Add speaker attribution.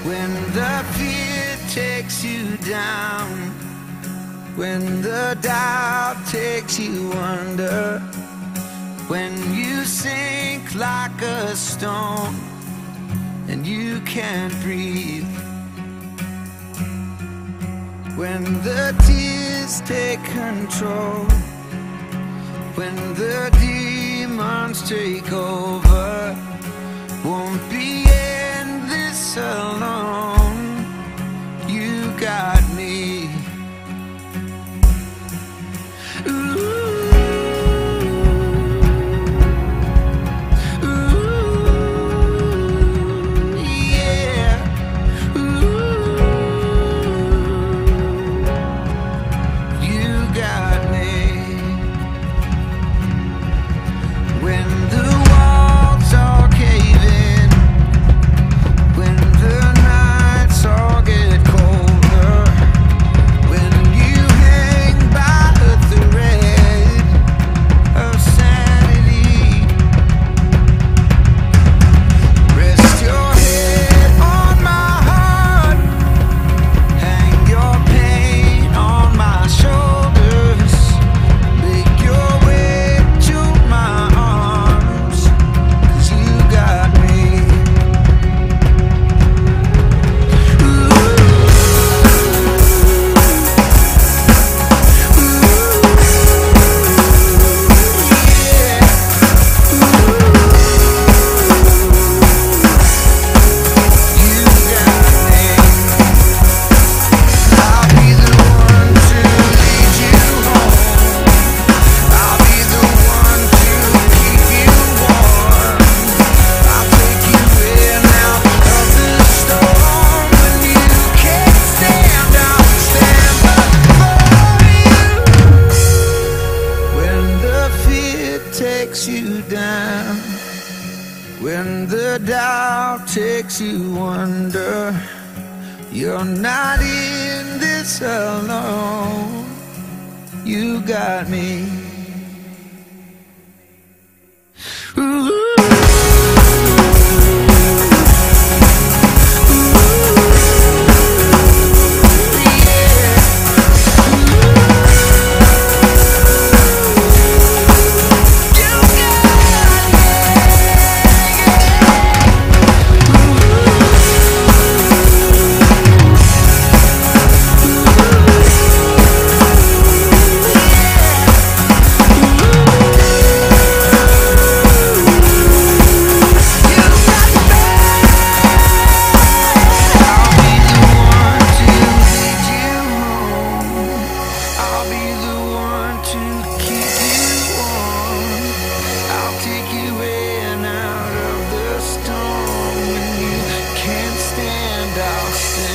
Speaker 1: When the fear takes you down, when the doubt takes you under, when you sink like a stone and you can't breathe, when the tears take control, when the demons take over, won't be in this alone. You got me. You down, when the doubt takes you under, you're not in this alone. You got me. Ooh. Stand, I'll stand.